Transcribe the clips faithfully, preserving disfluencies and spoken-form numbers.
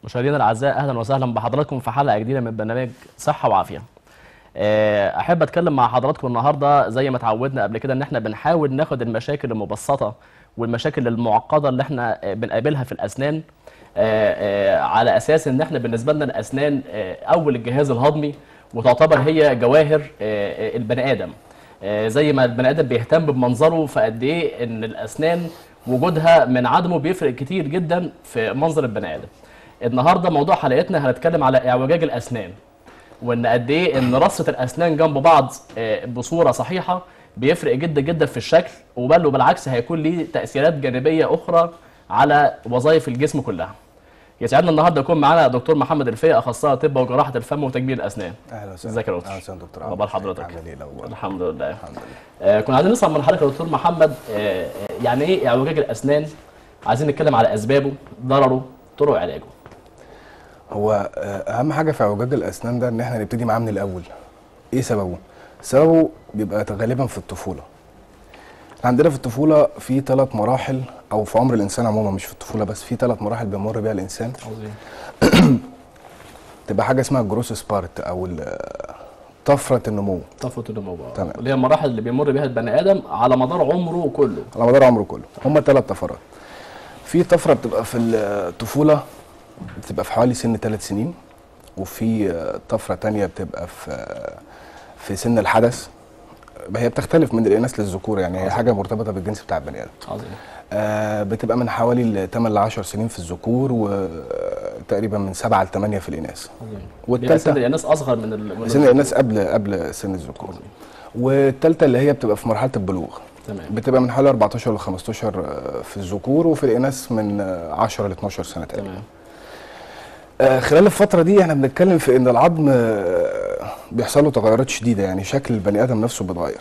مشاهدينا الاعزاء، اهلا وسهلا بحضراتكم في حلقه جديده من برنامج صحه وعافيه. احب اتكلم مع حضراتكم النهارده زي ما اتعودنا قبل كده ان احنا بنحاول ناخد المشاكل المبسطه والمشاكل المعقده اللي احنا بنقابلها في الاسنان، على اساس ان احنا بالنسبه لنا الاسنان اول الجهاز الهضمي، وتعتبر هي جواهر البني ادم. زي ما البني ادم بيهتم بمنظره، فقد ايه ان الاسنان وجودها من عدمه بيفرق كتير جدا في منظر البني ادم. النهارده موضوع حلقتنا هنتكلم على اعوجاج الاسنان، وان قد ايه ان رصه الاسنان جنب بعض بصوره صحيحه بيفرق جدا جدا في الشكل، وبل وبالعكس هيكون ليه تاثيرات جانبيه اخرى على وظائف الجسم كلها. يسعدنا النهارده يكون معانا دكتور محمد الفقي، اخصائي طب وجراحه الفم وتجميل الاسنان. اهلا وسهلا. ازيك يا دكتور؟ اهلا وسهلا دكتور. اخبار حضرتك؟ عامل ايه الاول؟ الحمد لله. الحمد لله. آه كنا عايزين نسمع من حضرتك يا دكتور محمد، آه يعني ايه اعوجاج الاسنان؟ عايزين نتكلم على اسبابه، ضرره، طرق علاجه. هو اهم حاجه في اعوجاج الاسنان ده ان احنا نبتدي معاه من الاول. ايه سببه؟ سببه بيبقى غالبا في الطفوله. عندنا في الطفوله في ثلاث مراحل، او في عمر الانسان عموما، مش في الطفوله بس، في ثلاث مراحل بيمر بيها الانسان. عظيم. تبقى حاجه اسمها الجروس سبارت، او طفره النمو. طفره النمو، تمام. اللي هي المراحل اللي بيمر بها البني ادم على مدار عمره كله. على مدار عمره كله. هم ثلاث طفرات. في طفره بتبقى في الطفوله، بتبقى في حوالي سن ثلاث سنين، وفي طفره ثانيه بتبقى في في سن الحدث. هي بتختلف من الاناث للذكور، يعني هي حاجه مرتبطه بالجنس بتاع البني ادم. عظيم. آه بتبقى من حوالي ثمانية ل عشر سنين في الذكور، وتقريبا من سبعة ل ثمانية في الاناث. عظيم. والثالثه سن الاناث اصغر من ال... سن الاناث قبل قبل سن الذكور. والثالثه اللي هي بتبقى في مرحله البلوغ. تمام. بتبقى من حوالي أربعتاشر ل خمستاشر في الذكور، وفي الاناث من عشرة ل اتناشر سنه تقريبا. تمام. آه خلال الفتره دي احنا بنتكلم في ان العظم آه بيحصل له تغيرات شديده، يعني شكل البني ادم نفسه بيتغير.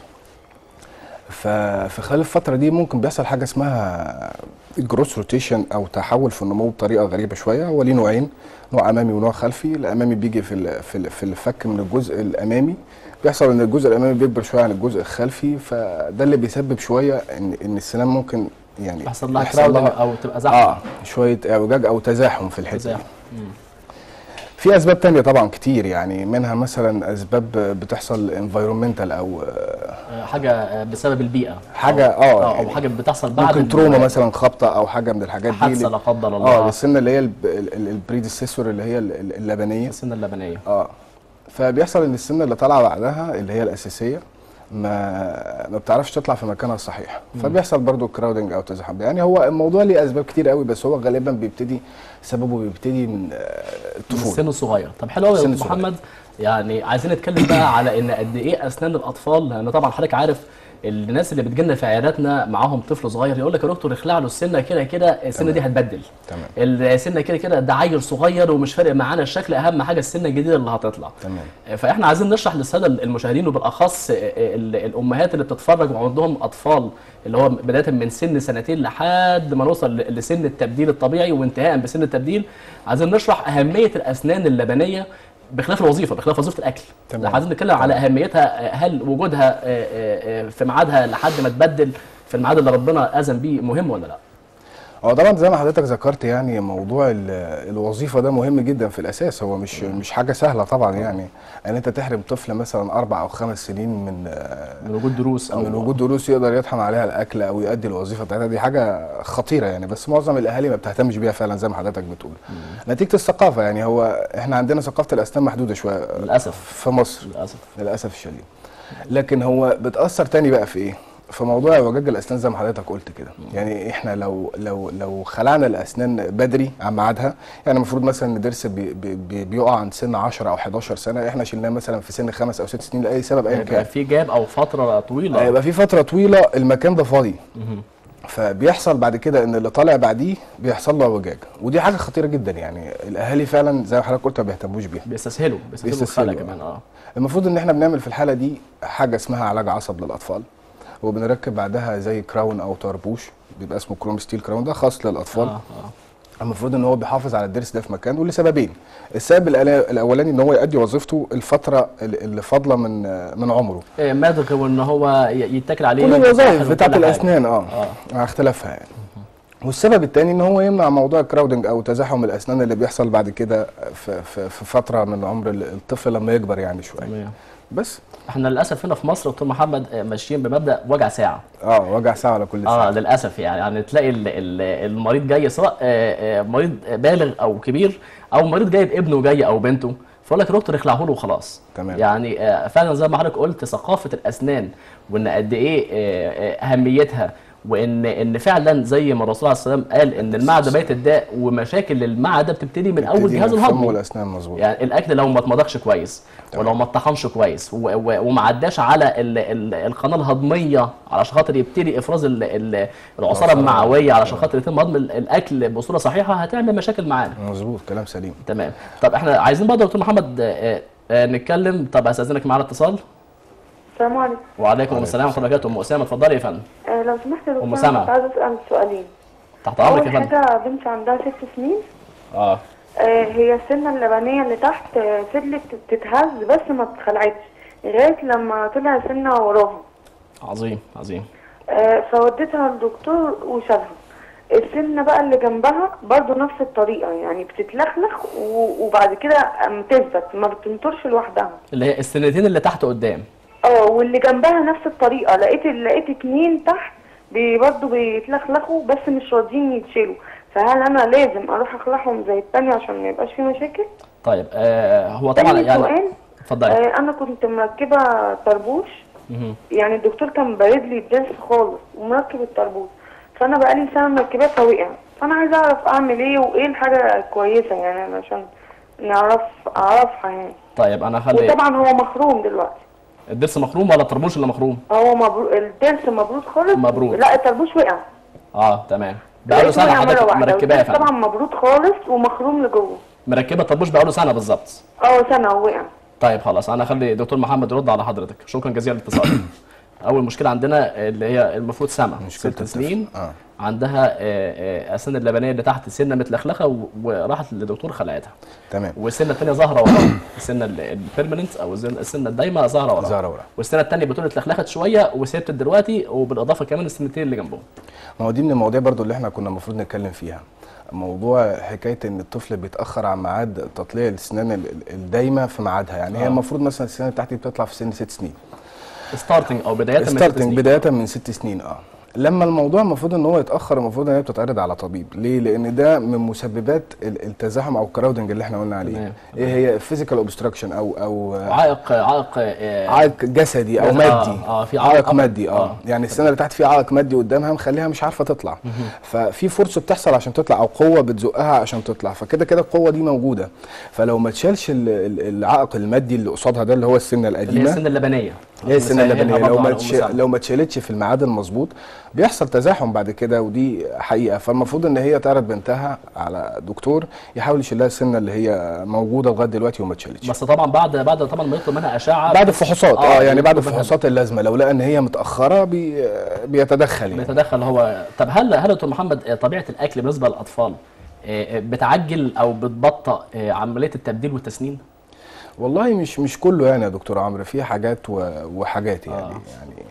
ففي خلال الفتره دي ممكن بيحصل حاجه اسمها الجروس روتيشن، او تحول في النمو بطريقه غريبه شويه. هو ليه نوعين، نوع امامي ونوع خلفي. الامامي بيجي في في الفك من الجزء الامامي، بيحصل ان الجزء الامامي بيكبر شويه عن الجزء الخلفي، فده اللي بيسبب شويه ان ان السنان ممكن يعني يحصل لها كراودنج او تبقى زحمه. اه شويه اعوجاج او تزاحم في الحته تزاحم. دي. في اسباب تانية طبعا كتير، يعني منها مثلا اسباب بتحصل انفايرمنتال، او حاجه بسبب البيئه، حاجه اه او, أو حاجه بتحصل بعد ممكن تروما مثلا، خبطه او حاجه من الحاجات دي، حادثه لا قدر الله. اه السنه اللي هي البريديسيسور، اللي هي اللبنيه، السنه اللبنيه. اه فبيحصل ان السنه اللي طالعه بعدها اللي هي الاساسيه ما ما بتعرفش تطلع في مكانها الصحيح، فبيحصل برضو كراودنج او تزاحم. يعني هو الموضوع ليه اسباب كتير قوي، بس هو غالبا بيبتدي سببه بيبتدي من الطفوله، السن الصغير. طب حلو قوي يا دكتور محمد، يعني عايزين نتكلم بقى على ان قد ايه اسنان الاطفال، لان طبعا حضرتك عارف الناس اللي بتجيلنا في عياداتنا معاهم طفل صغير يقول لك يا دكتور اخلع له السنه كده كده، السنه دي هتبدل. تمام. السنه كده كده ده عيل صغير ومش فارق معانا الشكل، اهم حاجه السنه الجديده اللي هتطلع. تمام. فاحنا عايزين نشرح للساده المشاهدين، وبالاخص الامهات اللي بتتفرج وعندهم اطفال اللي هو بدايه من سن سنتين لحد ما نوصل لسن التبديل الطبيعي وانتهاء بسن التبديل، عايزين نشرح اهميه الاسنان اللبنيه بخلاف الوظيفه، بخلاف وظيفه الاكل. تمام. عايزين نتكلم على اهميتها، هل وجودها في ميعادها لحد ما تبدل في الميعاد اللي ربنا اذن بيه مهم ولا لا؟ هو طبعا زي ما حضرتك ذكرت، يعني موضوع الوظيفه ده مهم جدا في الاساس. هو مش مش حاجه سهله طبعا، يعني ان انت تحرم طفل مثلا اربع او خمس سنين من من وجود دروس، او من وجود دروس يقدر يطحن عليها الاكل او يؤدي الوظيفه بتاعتها، دي حاجه خطيره يعني. بس معظم الاهالي ما بتهتمش بيها فعلا زي ما حضرتك بتقول، مم. نتيجه الثقافه. يعني هو احنا عندنا ثقافه الاسنان محدوده شويه للاسف في مصر، للاسف للاسف الشديد. لكن هو بتاثر تاني بقى في ايه؟ في موضوع اعوجاج الاسنان زي ما حضرتك قلت كده. يعني احنا لو لو لو خلعنا الاسنان بدري عن ميعادها، يعني المفروض مثلا ان ضرس بي بي بيقع عند سن عشرة او حداشر سنه، احنا شلناه مثلا في سن خمس او ست سنين لاي سبب ايا كان، يبقى في جاب او فتره طويله، هيبقى في فتره طويله المكان ده فاضي، فبيحصل بعد كده ان اللي طالع بعديه بيحصل له اعوجاج، ودي حاجه خطيره جدا. يعني الاهالي فعلا زي ما حضرتك قلت ما بيهتموش بيها، بيستسهلوا بيستسهلوا كمان. اه المفروض ان احنا بنعمل في الحاله دي حاجه اسمها علاج عصب للاطفال، وبنركب بعدها زي كراون او طربوش، بيبقى اسمه كروم ستيل كراون، ده خاص للاطفال. آه آه. المفروض ان هو بيحافظ على الضرس ده في مكانه لسببين. السبب الاولاني ان هو يؤدي وظيفته الفتره اللي فاضله من من عمره، إيه مدغ، وان هو يتكل عليه كل الوظائف بتاعت الاسنان اه مع اختلافها يعني. والسبب الثاني ان هو يمنع موضوع الكراودنج او تزاحم الاسنان اللي بيحصل بعد كده في, في, في فتره من عمر الطفل لما يكبر يعني شويه. تمام. بس احنا للاسف هنا في مصر دكتور محمد آه، ماشيين بمبدا وجع ساعه. اه وجع ساعه على كل ساعه. اه للاسف يعني يعني تلاقي ال- ال- المريض جاي سواء آه، آه، مريض بالغ او كبير، او مريض جايب ابنه جاي او بنته، فيقول لك يا دكتور اخلعه له وخلاص. تمام. يعني آه، فعلا زي ما حضرتك قلت ثقافه الاسنان، وان قد ايه آه، آه، اهميتها، وان ان فعلا زي ما الرسول عليه الصلاه والسلام قال ان المعده بيت الداء، ومشاكل المعده بتبتدي من اول بتبتدي جهاز من الفم الهضمي. والاسنان مظبوط. يعني الاكل لو ما اتمضغش كويس، تمام. ولو ما اتطحنش كويس، و- و- وما عداش على ال- ال- القناه الهضميه علشان خاطر يبتدي افراز ال- ال- العصاره المعويه علشان خاطر يتم هضم ال- الاكل بصوره صحيحه، هتعمل مشاكل معانا. مظبوط كلام سليم. تمام. طب احنا عايزين برضه يا دكتور محمد آه، آه، نتكلم. طب استاذنك معانا اتصال. السلام عليكم. وعليكم السلام ورحمه الله وبركاته. ام اسامه اتفضلي يا فندم. آه لو سمحت يا دكتور أم سما. أنا كنت عايزه اسال سؤالين. تحت امرك اول يا فندم. حاجه بنتي عندها ست سنين. اه آه هي السنه اللبنيه اللي تحت آه، فضلت تتهز بس ما اتخلعتش لغايه لما طلع سنه وراها. عظيم عظيم. آه فوديتها للدكتور وشالها. السنه بقى اللي جنبها برضو نفس الطريقه، يعني بتتلخلخ و- وبعد كده أم تثبت ما بتنطرش لوحدها. اللي هي السنتين اللي تحت قدام. اه واللي جنبها نفس الطريقه، لقيت لقيت اتنين تحت بي برضه بيتلخلخوا بس مش راضيين يتشيلوا، فهل انا لازم اروح اخلعهم زي التانية عشان ما يبقاش في مشاكل؟ طيب آه هو طبعا تاني يعني سؤال. اتفضلي. آه انا كنت مركبه طربوش، مهم. يعني الدكتور كان بارد لي الضرس خالص ومركب الطربوش، فانا بقالي سنه مركباه فوقع، فانا عايزه اعرف اعمل ايه وايه الحاجه الكويسه يعني عشان نعرف اعرفها يعني. طيب انا هخلي وطبعا هو مخروم دلوقتي. الضرس مخروم ولا الطربوش اللي مخروم؟ هو مبرو... الضرس مبرود خالص. مبرود. لا الطربوش وقع. اه تمام. بقاله لقيته سنه وقع مرة حضرتك واحدة، مركباه يا والضرس فندم. طبعا مبرود خالص ومخروم لجوه. مركبه الطربوش بقاله سنه بالظبط. اه سنه ووقع. طيب خلاص انا هخلي دكتور محمد يرد على حضرتك. شكرا جزيلا للاتصال. اول مشكله عندنا اللي هي المفروض سما مشكلة ست الطفل. سنين اه عندها آه، آه، اسنان اللبنيه اللي تحت سنه متلخلخه و- وراحت للدكتور خلعتها، تمام. والسنه الثانيه ظاهره وراها. السنه البيرمننت او الزن- السنه الدايمه ظاهره وراها. ظاهرة وراها. والسنه الثانيه بتقول اتلخلخت شويه وثبتت دلوقتي، وبالاضافه كمان السنتين اللي جنبهم. ما هو دي من المواضيع برضو اللي احنا كنا المفروض نتكلم فيها، موضوع حكايه ان الطفل بيتاخر عن ميعاد تطليع الاسنان ال- ال- الدايمه في ميعادها، يعني هي آه. المفروض مثلا السنه بتاعتي بتطلع في سن ست سنين. ستارتنج او بدايه من ست ستارتنج سنين. بدايه من ست سنين. اه لما الموضوع المفروض ان هو يتاخر، المفروض ان هي بتتعرض على طبيب. ليه؟ لان ده من مسببات ال- التزاحم او الكراودنج اللي احنا قلنا عليه. تمام. ايه هي فيزيكال اوبستراكشن او او عائق عائق آه، عائق جسدي او آه، مادي. آه، في عائق عائق مادي. اه, آه. يعني السنه اللي تحت في عائق مادي قدامها مخليها مش عارفه تطلع، ففي فرصه بتحصل عشان تطلع او قوه بتزقها عشان تطلع، فكده كده القوه دي موجوده. فلو ما تشالش ال- ال- العائق المادي اللي قصادها ده اللي هو السنه اللي هي القديمه، السنه اللبنيه. هي السنه نسهلها اللبنيه، برضه لو ما على أم تش... سما. لو ما اتشالتش في الميعاد المظبوط بيحصل تزاحم بعد كده، ودي حقيقه. فالمفروض ان هي تعرض بنتها على دكتور يحاول يشيل لها السنه اللي هي موجوده لغايه دلوقتي وما اتشالتش. بس طبعا بعد بعد طبعا ما يطلب منها اشعه بعد الفحوصات اه, آه، يعني بعد يطلب منها- الفحوصات اللازمه، لو لقى ان هي متاخره بي... بيتدخل يعني. بيتدخل هو. طب هل هل يا دكتور محمد آه، طبيعه الاكل بالنسبه للاطفال آه، آه، بتعجل او بتبطئ آه، عمليه التبديل والتسنين؟ والله مش مش كله يعني يا دكتور عمرو، في حاجات و... وحاجات يعني. آه. يعني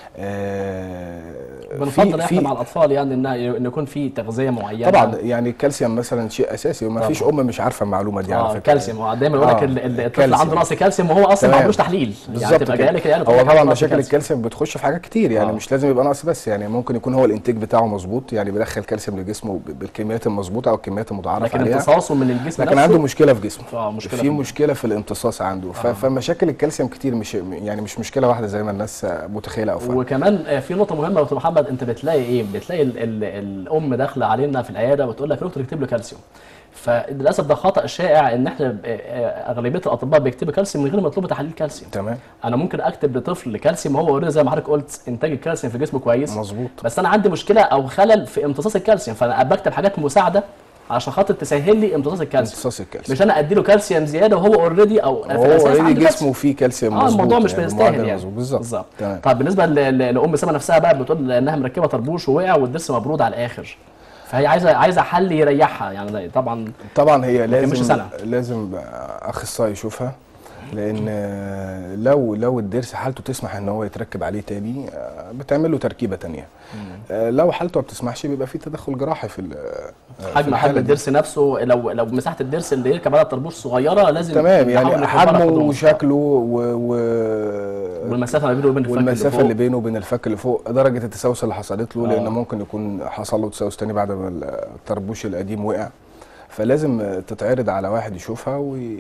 آه بنفضل احنا مع الاطفال يعني ان ان يكون في تغذيه معينه. طبعا يعني الكالسيوم مثلا شيء اساسي، وما فيش ام مش عارفه المعلومه دي على اه فكره. كالسيوم. هو دايما يقول لك آه، ال- ال- الطفل كالسيوم. عنده نقص كالسيوم وهو اصلا ما تمام. عندوش تحليل. يعني بالظبط تبقى كده. جايه لك يعني هو تقول لك طبعا عنده نقص مشاكل كالسيوم. الكالسيوم بتخش في حاجات كتير يعني. آه. مش لازم يبقى نقص بس، يعني ممكن يكون هو الانتاج بتاعه مظبوط، يعني بيدخل كالسيوم لجسمه ب- بالكميات المظبوطه او الكميات المتعارف لكن عليها، امتصاصه من الجسم لكن نفسه عنده مشكله في جسمه. اه مشكله في في- مشكله في الامتصاص عنده. ف- آه. فمشاكل الكالسيوم كتير، مش يعني مش مشكله واحده زي ما الناس متخيله او فاهمه. وكمان آه، في نقطه مهمه يا دكتور محمد، انت بتلاقي ايه؟ بتلاقي ال ال الام داخله علينا في العياده وتقول لك يا دكتور اكتب له كالسيوم. فللاسف ده خطا شائع ان احنا آه، آه، اغلبيه الاطباء بيكتبوا كالسيوم من غير ما يطلبوا تحاليل كالسيوم. تمام انا ممكن اكتب لطفل كالسيوم وهو اوريدي زي ما حضرتك قلت انتاج الكالسيوم في جسمه كويس، مظبوط. بس انا عندي مشكله او خلل في امتصاص الكالسيوم، فانا بكتب حاجات مساعده عشان خاطر تسهل لي امتصاص الكالسيوم، امتصاص الكالسيوم مش انا ادي له كالسيوم زياده وهو اوريدي او في هو الاساس اوريدي عنده جسمه كالسيوم. فيه كالسيوم اه مظبوط. الموضوع مش يعني بيستاهل المعدل يعني. مظبوط. بالظبط بالظبط. تمام. طب بالنسبه ل- ل- لام سما نفسها بقى بتقول انها مركبه طربوش ووقع والضرس مبرود على الاخر، فهي عايزه عايزه حل يريحها يعني. طبعا طبعا هي ما كملش لازم سنة. لازم اخصائي يشوفها لان آه، لو لو الضرس حالته تسمح ان هو يتركب عليه تاني، آه، بتعمل له تركيبه تانيه. آه، لو حالته ما بتسمحش بيبقى في تدخل جراحي في ال- آه، في حجم الحالة حجم دي. الضرس نفسه، لو لو مساحه الضرس اللي يركب عليها الطربوش صغيره لازم تمام، نحاول يعني نكبرها حجمه قدر المستطاع. وشكله و... و... والمسافه ما بينه وبين الفك اللي والمسافه فوق. اللي بينه وبين الفك اللي فوق، درجه التسوس اللي حصلت له، آه. لان ممكن يكون حصل له تسوس تاني بعد ما الطربوش القديم وقع. فلازم تتعرض على واحد يشوفها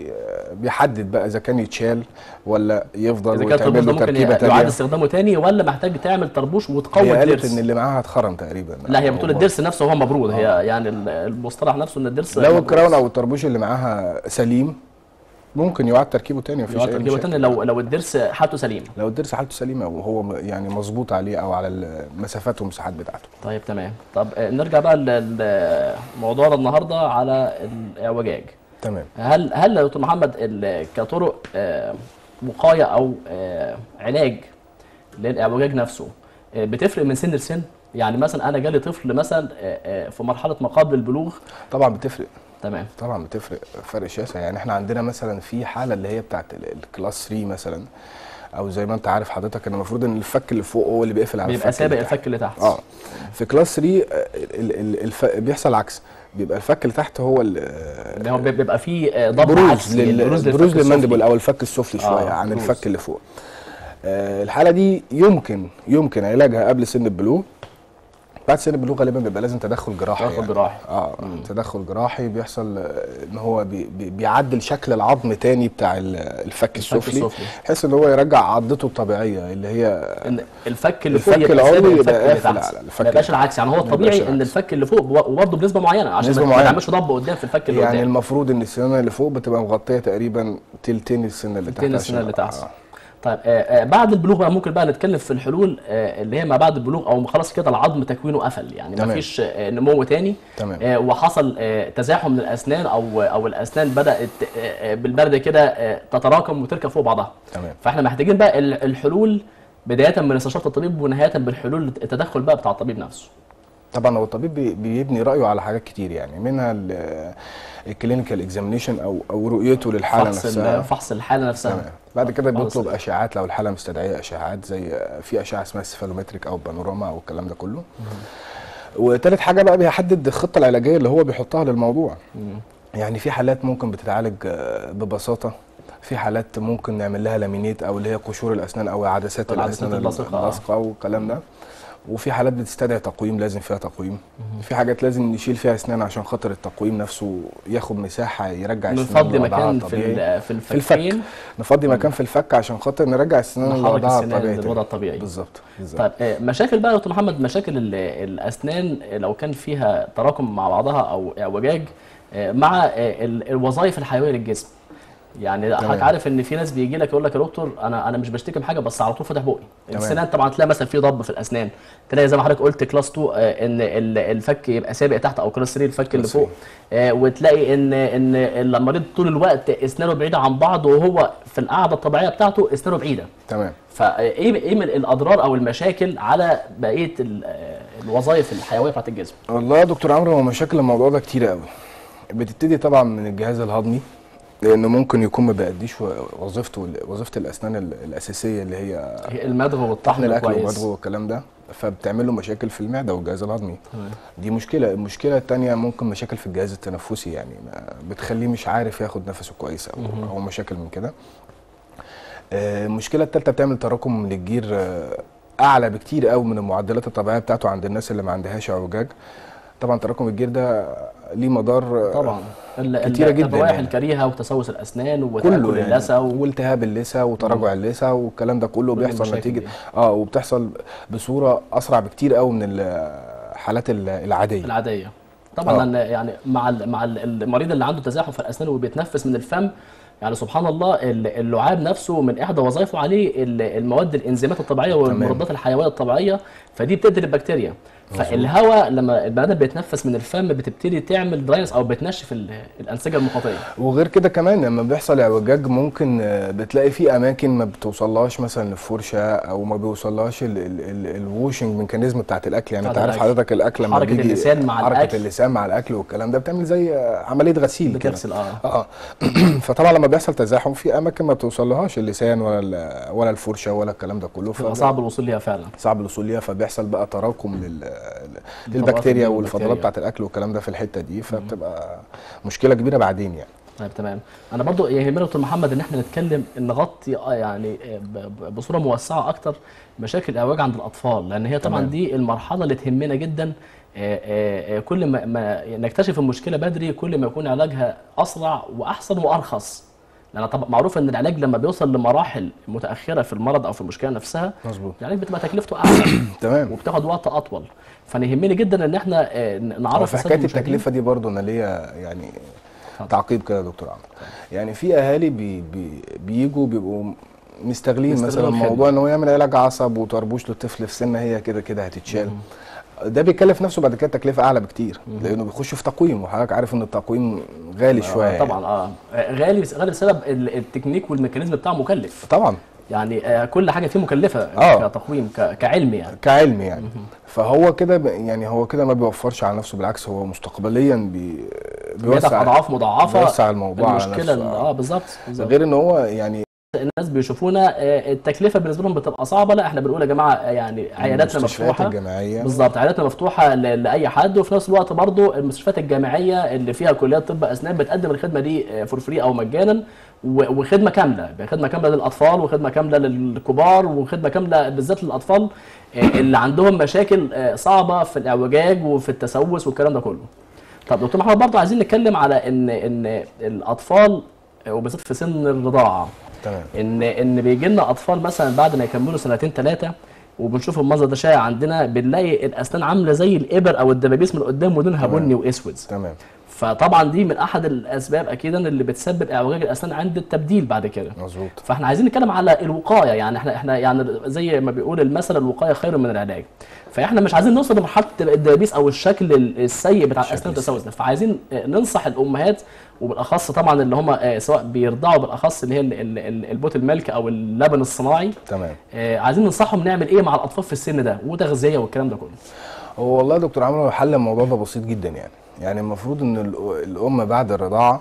وبيحدد بقى اذا كان يتشال ولا يفضل اذا كان الطربوش ويتعمل ده له ممكن تركيبه يعاد تانيه. استخدامه تاني، ولا محتاج تعمل طربوش وتقوي هي قالت الضرس؟ ان اللي معاها اتخرم تقريبا. لا، هي بتقول هو- الضرس نفسه هو مبرود. هي آه. يعني ال- المصطلح نفسه ان الضرس لو مبرود. الكراون او الطربوش اللي معاها سليم ممكن يعاد تركيبه تاني، مفيش يقعد اي تركيبه مشاكل. تاني لو لو الضرس حالته سليمه. لو الضرس حالته سليمه وهو م- يعني مظبوط عليه او على المسافات والمساحات بتاعته. طيب تمام. طب آه، نرجع بقى لموضوعنا النهارده على الاعوجاج. تمام. هل هل يا دكتور محمد ال- كطرق آه، وقايه او آه، علاج للاعوجاج نفسه آه، بتفرق من سن لسن؟ يعني مثلا انا جالي طفل مثلا آه، آه، في مرحله ما قبل البلوغ. طبعا بتفرق. تمام. طبعا بتفرق فرق شاسع. يعني احنا عندنا مثلا في حاله اللي هي بتاعت ال- الكلاس ثلاثة مثلا، او زي ما انت عارف حضرتك ان المفروض ان الفك اللي فوق هو اللي بيقفل على بيبقى الفك سابق اللي تحت. الفك اللي تحت. اه في كلاس ثلاثة آه، ال- ال- الف... بيحصل عكس، بيبقى الفك اللي تحت هو ال- اللي هو بيبقى فيه آه، ضب بروز عكسي، لل... بروز بروز للفك للمندبل السفلي. او الفك السفلي شويه آه، عن بروز. الفك اللي فوق. آه الحاله دي يمكن يمكن علاجها قبل سن البلوغ. بعد سن البلوغ غالبا بيبقى لازم تدخل جراحي. تدخل يعني. جراحي. اه تدخل جراحي بيحصل آه، ان هو بي بي بيعدل شكل العظم تاني بتاع ال- الفك السفلي، السفلي. بحيث ان هو يرجع عضته الطبيعيه اللي هي ان الفك اللي الفك فوق يبقى العلوي سابق يبقى الفك اللي قافل تحت، على الفك ما يبقاش اللي العكس. يعني هو ما يبقاش الطبيعي ان العكس. الفك اللي فوق وبرضه بنسبه معينه عشان نسبة ما ما معينة. نعملش ضب قدام في الفك اللي يعني قدام. المفروض ان السنه اللي فوق بتبقى مغطيه تقريبا تلتين السنه اللي تحت. تلتين السنة عشان- اللي تحت. آه. طيب آه آه بعد البلوغ بقى ممكن بقى نتكلم في الحلول آه اللي هي ما بعد البلوغ، او خلاص كده العظم تكوينه قفل، يعني ما تمام. فيش آه نمو تاني. تمام. آه وحصل آه تزاحم من الاسنان، او او الاسنان بدات آه آه بالبرد كده آه تتراكم وتركب فوق بعضها. تمام. فاحنا محتاجين بقى ال- الحلول بدايه من استشاره الطبيب ونهايه بالحلول التدخل بقى بتاع الطبيب نفسه. طبعا هو الطبيب بي- بيبني رايه على حاجات كتير، يعني منها الكلينيكال اكزامينيشن او او رؤيته للحاله فحص نفسها. ال- فحص الحاله نفسها. تمام. بعد كده فحص بيطلب ال- اشعاعات لو الحاله مستدعيه اشعاعات، زي في اشعه اسمها السيفالومتريك او بانوراما او الكلام ده كله. وتالت حاجه بقى بيحدد الخطه العلاجيه اللي هو بيحطها للموضوع. يعني في حالات ممكن بتتعالج آه، ببساطه، في حالات ممكن نعمل لها لامينيت او اللي هي قشور الاسنان او عدسات العدسات الاسنان اللاصقة، آه. اللاصقه والكلام ده. وفي حالات بتستدعي تقويم، لازم فيها تقويم. في حاجات لازم نشيل فيها اسنان عشان خاطر التقويم نفسه ياخد مساحه يرجع السنان نفضي لوضعها مكان في الطبيعي. ال- في في الفك الفكين، نفضي مكان في الفك عشان خاطر نرجع السنان نحرك لوضعها السنان الطبيعي للوضع تاني. الطبيعي. بالظبط بالظبط. طيب آه، مشاكل بقى يا دكتور محمد، مشاكل ال- الاسنان لو كان فيها تراكم مع بعضها او اعوجاج آه، مع آه، ال- الوظائف الحيويه للجسم. يعني حضرتك عارف ان في ناس بيجي لك يقول لك يا دكتور انا انا مش بشتكي من حاجه بس على طول فاتح بقي. تمام. السنان طبعا تلاقي مثلا في ضب في الاسنان، تلاقي زي ما حضرتك قلت كلاس اتنين آه، ان ال- الفك يبقى سابق تحت، او كلاس تلاتة الفك اللي كلاس فوق. آه، وتلاقي ان ان المريض طول الوقت اسنانه بعيده عن بعض، وهو في القعده الطبيعيه بتاعته اسنانه بعيده. تمام. فايه ايه من الاضرار او المشاكل على بقيه ال- آه، الوظائف الحيويه بتاعت الجسم؟ والله يا دكتور عمرو، هو مشاكل الموضوع ده كتير قوي. بتبتدي طبعا من الجهاز الهضمي، لانه ممكن يكون ما بيأديش وظيفته وظيفه الاسنان ال- الاساسيه اللي هي المدغ طحن والطحن الاكل كويس. والمضغ والكلام ده، فبتعمل له مشاكل في المعده والجهاز الهضمي. تمام. دي مشكله. المشكله الثانيه ممكن مشاكل في الجهاز التنفسي، يعني ما بتخليه مش عارف ياخد نفسه كويس او او مشاكل من كده. آه، المشكله الثالثه بتعمل تراكم للجير آه، اعلى بكتير قوي من المعدلات الطبيعيه بتاعته عند الناس اللي ما عندهاش اعوجاج. طبعا تراكم الجير ده ليه مدار آه، طبعا ال- كتيرة ال- جدا الروائح يعني. الكريهه وتسوس الاسنان كله وتاكل يعني، اللثه و... والتهاب اللثه وتراجع اللثه والكلام ده كله كل بيحصل المشاكل نتيجه دي. اه وبتحصل بصوره اسرع بكتير قوي من الحالات ال- العاديه. العاديه. طبعا آه. لأن يعني مع ال- مع ال- المريض اللي عنده تزاحم في الاسنان وبيتنفس من الفم، يعني سبحان الله ال- اللعاب نفسه من احدى وظائفه عليه ال- المواد الانزيمات الطبيعيه والمضادات الحيويه الطبيعيه، فدي بتقتل البكتيريا. فالهواء لما البني ادم بيتنفس من الفم بتبتدي تعمل دراينس او بتنشف ال- الانسجه المخاطيه. وغير كده كمان لما بيحصل اعوجاج ممكن آه، بتلاقي في اماكن ما بتوصلهاش مثلا الفرشه او ما بيوصلهاش الووشنج ميكانيزم بتاعت الاكل. يعني انت بتاعت عارف الأكل. حضرتك الاكل لما حركة بيجي اللسان مع حركه الأكل. اللسان مع الاكل والكلام ده بتعمل زي آه، عمليه غسيل كده. بتغسل اه اه فطبعا لما بيحصل تزاحم في اماكن ما بتوصلهاش اللسان ولا ال- ولا الفرشه ولا الكلام ده كله، بتبقى ف- صعب الوصول ليها فعلا. صعب الوصول ليها، فبيحصل بقى تراكم لل... الفضلات للبكتيريا دي والفضلات والبكتيريا. بتاعت الاكل والكلام ده في الحته دي، فبتبقى مشكله كبيره بعدين يعني. طيب تمام. انا برضو يهمنا دكتور محمد ان احنا نتكلم نغطي آه يعني آه ب- ب- بصوره موسعه اكتر مشاكل الاعواج عند الاطفال، لان هي طبعا تمام. دي المرحله اللي تهمنا جدا. آه، آه، آه، كل ما, ما نكتشف المشكله بدري كل ما يكون علاجها اسرع واحسن وارخص. لان طبعا معروف ان العلاج لما بيوصل لمراحل متاخره في المرض او في المشكله نفسها مظبوط. العلاج بتبقى تكلفته اعلى تمام. وبتاخد وقت اطول. فانا يهمني جدا ان احنا آه، هو نعرف في السادة حكايه المشاهدين. التكلفه دي برضو انا ليا يعني اتفضل. تعقيب كده يا دكتور عمرو. يعني في اهالي بي بي بيجوا بيبقوا مستغلين بيستغلوا مثلا الخدمة. موضوع ان هو يعمل علاج عصب وطربوش للطفل في سنه هي كده كده هتتشال. ده بيكلف نفسه بعد كده تكلفه اعلى بكتير، لانه بيخش في تقويم، وحضرتك عارف ان التقويم غالي شويه. آه طبعا اه غالي غالي بسبب ال- التكنيك والميكانيزم بتاعه مكلف. طبعا يعني آه كل حاجه فيه مكلفه آه. كتقويم ك- كعلم يعني. كعلم يعني. فهو كده ب- يعني هو كده ما بيوفرش على نفسه، بالعكس هو مستقبليا بي بيدفع بيوسع اضعاف مضاعفه بيوسع الموضوع على المشكله نفسه. ال- آه. اه بالظبط بالظبط. غير ان هو يعني الناس بيشوفونا آه التكلفه بالنسبه لهم بتبقى صعبه، لا احنا بنقول يا جماعه آه، يعني عياداتنا المستشفيات مفتوحه. الجامعيه بالظبط عياداتنا مفتوحه ل- لاي حد، وفي نفس الوقت برضو المستشفيات الجامعيه اللي فيها كليات طب اسنان بتقدم الخدمه دي فور فري او مجانا، و- وخدمه كامله، خدمه كامله للاطفال وخدمه كامله للكبار وخدمه كامله بالذات للاطفال آه، اللي عندهم مشاكل آه، صعبه في الاعوجاج وفي التسوس والكلام ده كله. طب دكتور محمد برضو عايزين نتكلم على ان ان الاطفال آه، وبالذات في سن الرضاعه تمام. ان ان بيجي لنا اطفال مثلا بعد ما يكملوا سنتين ثلاثه وبنشوف المنظر ده شائع عندنا، بنلاقي الاسنان عامله زي الابر او الدبابيس من قدام ولونها تمام. بني واسود. تمام. فطبعا دي من احد الاسباب اكيدا اللي بتسبب اعوجاج الاسنان عند التبديل بعد كده. مظبوط. فاحنا عايزين نتكلم على الوقايه، يعني احنا احنا يعني زي ما بيقول المثل الوقايه خير من العلاج. فاحنا مش عايزين نوصل لمرحله الدبابيس او الشكل السيء بتاع الاسنان والتسوس ده، فعايزين ننصح الامهات وبالاخص طبعا اللي هم سواء بيرضعوا بالاخص اللي هي ال- ال- ال- البوت الملك او اللبن الصناعي. تمام. آه، عايزين ننصحهم نعمل ايه مع الاطفال في السن ده وتغذيه والكلام ده كله. هو والله يا دكتور عمرو حل الموضوع ده بسيط جدا يعني. يعني المفروض ان الأ- الام بعد الرضاعه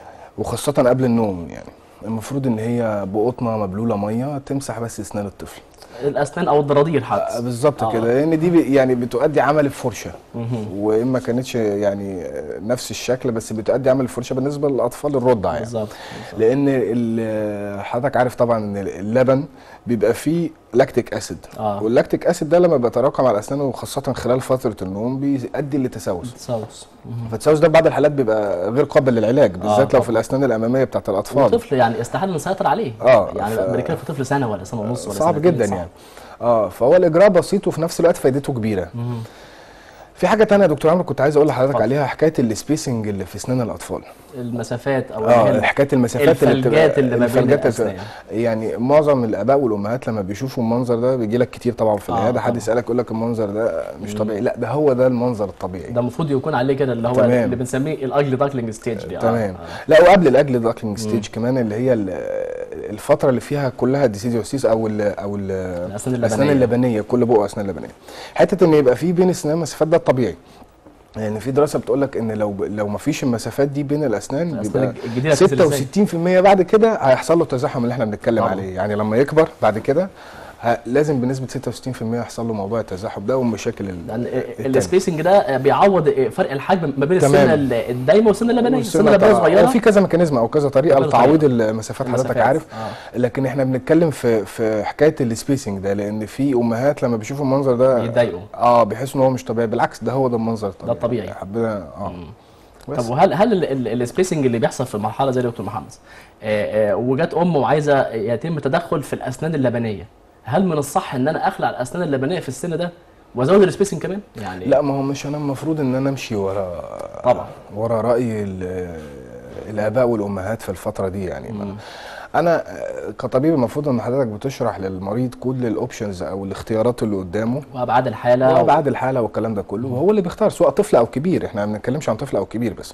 وخاصه قبل النوم يعني المفروض ان هي بقطنه مبلوله ميه تمسح بس اسنان الطفل. الاسنان او الضرادير آه، حتى. بالظبط آه. كده، لان دي بي- يعني بتؤدي عمل الفرشه، مهم. وان ما كانتش يعني نفس الشكل بس بتؤدي عمل الفرشه بالنسبه للاطفال الرضع يعني. بالظبط بالظبط. لان ال- حضرتك عارف طبعا ان اللبن بيبقى فيه لاكتيك اسيد، آه. واللاكتيك اسيد ده لما بيتراكم على الاسنان وخاصه خلال فتره النوم بيؤدي لتسوس. تسوس. مهم. فالتسوس ده في بعض الحالات بيبقى غير قابل للعلاج، بالذات لو طبعاً. في الاسنان الاماميه بتاعت الاطفال. طفل يعني استحاله نسيطر عليه. آه، يعني ف- بنتكلم في طفل سنه ولا سنه ونص ولا صعب سنتين، جدا صعب. يعني. اه فهو الاجراء بسيط وفي نفس الوقت فايدته كبيره. مهم. في حاجه تانية يا دكتور عمرو كنت عايز اقول لحضرتك اتفضل. عليها، حكايه السبيسنج اللي في اسنان الاطفال. المسافات او اللي هي اه حكايه المسافات اللي الفلجات اللي ما بين الفلجات الاسنان. يعني معظم الاباء والامهات لما بيشوفوا المنظر ده بيجي لك كتير طبعا في آه، العياده، حد طبعاً. يسالك يقول لك المنظر ده مش طبيعي، لا ده هو ده المنظر الطبيعي. ده المفروض يكون عليه كده اللي هو تمام. اللي بنسميه الاجلي داكلينج ستيج دي. تمام. آه. لا وقبل الاجل داكلينج ستيج كمان اللي هي ال- الفتره اللي فيها كلها ديسيديوسيس او ال او ال الاسنان الاسنان اللبنيه. اللبنيه، كل بقى اسنان لبنيه. حته ان يبقى في بين الاسنان مسافات ده الطبيعي. يعني في دراسه بتقول لك ان لو لو ما فيش المسافات دي بين الاسنان الأسنان بيبقى الجديدة بتنزل إزاي؟ ستة وستين في المية بعد كده هيحصل له التزاحم اللي احنا بنتكلم طبعا. عليه. يعني لما يكبر بعد كده ه- لازم بنسبه ستة وستين في المية يحصل له موضوع التزاحم ده والمشاكل ال- لان التانية. السبيسنج ده بيعوض فرق الحجم ما بين السنه تمام. الدايمه والسنه اللبنيه. السنه والسنة اللبنيه طبعاً. صغيره وفي كذا ميكانيزم او كذا طريقه كذا لتعويض طريقة. المسافات حضرتك المسافات. عارف. آه. لكن احنا بنتكلم في في حكايه السبيسنج ده، لان في امهات لما بيشوفوا المنظر ده بيتضايقوا. اه بيحسوا ان هو مش طبيعي، بالعكس ده هو ده المنظر الطبيعي. ده الطبيعي. حبينا اه بس. طب وهل هل السبيسنج اللي بيحصل في مرحله زي دكتور محمد آه، آه، وجات ام وعايزه يتم تدخل في الاسنان اللبنيه، هل من الصح ان انا اخلع الاسنان اللبنيه في السن ده وازود السبيسنج كمان؟ يعني لا ما هو مش انا المفروض ان انا امشي ورا طبعا. ورا راي ال- الاباء والامهات في الفتره دي يعني. ما انا كطبيب المفروض ان حضرتك بتشرح للمريض كل الاوبشنز او الاختيارات اللي قدامه وابعاد الحاله وابعاد الحاله والكلام ده كله، وهو اللي بيختار سواء طفل او كبير. احنا ما بنتكلمش عن طفل او كبير بس.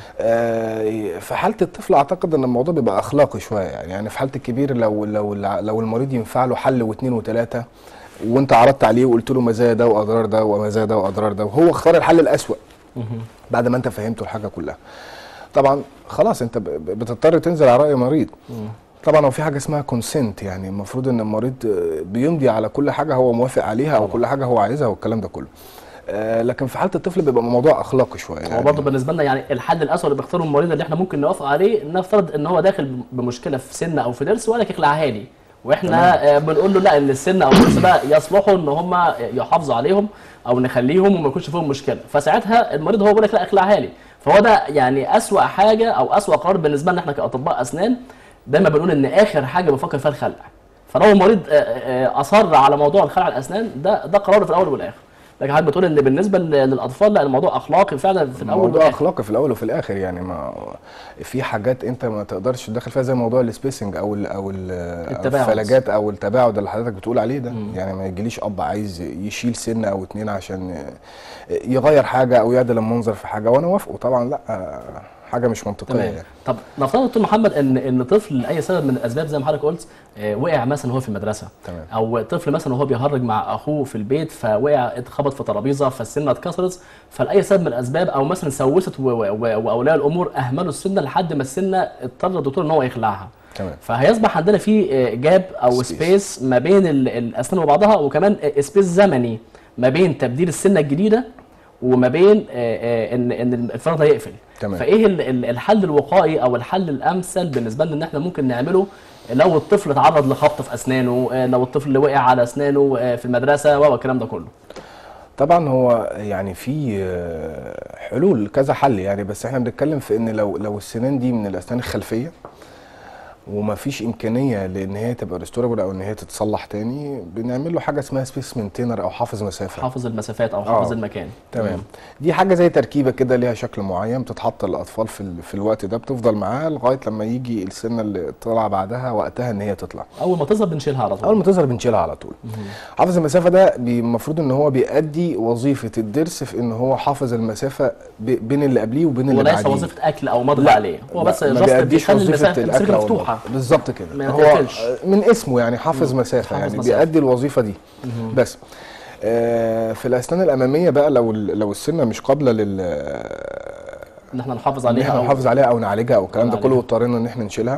آه في حاله الطفل اعتقد ان الموضوع بيبقى اخلاقي شويه يعني. يعني في حاله الكبير لو لو لو المريض ينفع له حل واثنين وثلاثه وانت عرضت عليه وقلت له مزايا ده واضرار ده ومزايا ده واضرار ده، وهو اختار الحل الاسوأ بعد ما انت فهمته الحاجه كلها، طبعا خلاص انت بتضطر تنزل على راي المريض. طبعا هو في حاجه اسمها كونسنت، يعني المفروض ان المريض بيمضي على كل حاجه هو موافق عليها او كل حاجه هو عايزها والكلام ده كله. آه لكن في حاله الطفل بيبقى الموضوع اخلاقي شويه يعني. هو برضه بالنسبه لنا يعني الحل الاسوء اللي بيختاره المريض اللي احنا ممكن نوافق عليه، نفترض ان هو داخل بمشكله في سن او في ضرس وقال لك اخلعها لي، واحنا آه بنقول له لا، ان السن او الضرس ده يصلحوا ان هم يحافظوا عليهم او نخليهم وما يكونش فيهم مشكله، فساعتها المريض هو بيقول لك لا اخلعها لي. فهو ده يعني اسوأ حاجه او اسوأ قرار بالنسبه لنا احنا كاطباء اسنان. دايما بنقول ان اخر حاجه بفكر فيها الخلع. فلو المريض اصر على موضوع الخلع الاسنان ده ده قراره في الاول والاخر. لكن حضرتك بتقول ان بالنسبه للاطفال لا، الموضوع اخلاقي فعلا في الاول الموضوع والاخر. اخلاقي في الاول وفي الاخر يعني. ما في حاجات انت ما تقدرش تدخل فيها زي موضوع السبيسنج او ال او ال الفلجات او التباعد اللي حضرتك بتقول عليه ده. مم. يعني ما يجيليش اب عايز يشيل سنه او اتنين عشان يغير حاجه او يعدل المنظر في حاجه وانا وافقه، طبعا لا، حاجه مش منطقيه يعني. طب نفترض دكتور محمد ان ان طفل لاي سبب من الاسباب زي ما حضرتك قلت آه وقع مثلا وهو في المدرسه. تمام. او طفل مثلا وهو بيهرج مع اخوه في البيت فوقع اتخبط في ترابيزه فالسنه اتكسرت، فلاي سبب من الاسباب او مثلا سوست واولياء الامور اهملوا السنه لحد ما السنه اضطر الدكتور ان هو يخلعها. تمام. فهيصبح عندنا في جاب او سبيس, سبيس ما بين الاسنان وبعضها، وكمان سبيس زمني ما بين تبديل السنه الجديده وما بين ان ان الفراغ ده يقفل. تمام. فايه الحل الوقائي او الحل الامثل بالنسبه لنا ان احنا ممكن نعمله لو الطفل اتعرض لخبط في اسنانه، لو الطفل اللي وقع على اسنانه في المدرسه والكلام ده كله؟ طبعا هو يعني في حلول كذا حل يعني، بس احنا بنتكلم في ان لو لو السنان دي من الاسنان الخلفيه وما فيش امكانيه لان هي تبقى ريستورابل او ان هي تتصلح تاني، بنعمل له حاجه اسمها سبيس مينتينر او حافظ مسافه. حافظ المسافات او حافظ آه. المكان. تمام. دي حاجه زي تركيبه كده ليها شكل معين بتتحط للاطفال في في الوقت ده، بتفضل معاه لغايه لما يجي السنه اللي طلع بعدها وقتها ان هي تطلع. اول ما تظهر بنشيلها على طول. اول ما تظهر بنشيلها على طول. مم. حافظ المسافه ده المفروض ان هو بيؤدي وظيفه الضرس في ان هو حافظ المسافه بين اللي قبليه وبين اللي بعديه. وليس وظيفه اكل او مضغ عليه، هو بس جاست بيخلي المسافه مفتوحه. بالظبط كده، هو من اسمه يعني حافظ مم. مسافه يعني مسافة. بيؤدي الوظيفه دي. مم. بس آه في الاسنان الاماميه بقى لو لو السنه مش قابله لل ان احنا نحافظ عليها او نحافظ عليها او نعالجها او الكلام ده كله، واضطرينا ان احنا نشيلها،